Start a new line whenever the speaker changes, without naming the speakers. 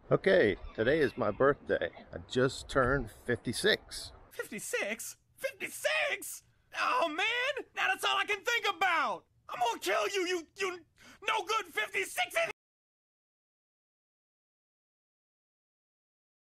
Okay, today is my birthday. I just turned 56.
56? 56? Oh, man! Now that's all I can think about! I'm gonna kill you, you no good 56